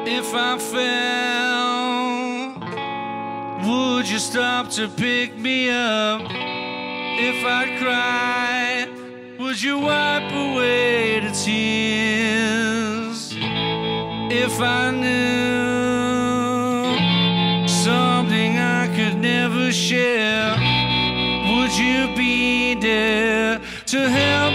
If I fell, would you stop to pick me up? If I cried, would you wipe away the tears? If I knew something I could never share, would you be there to help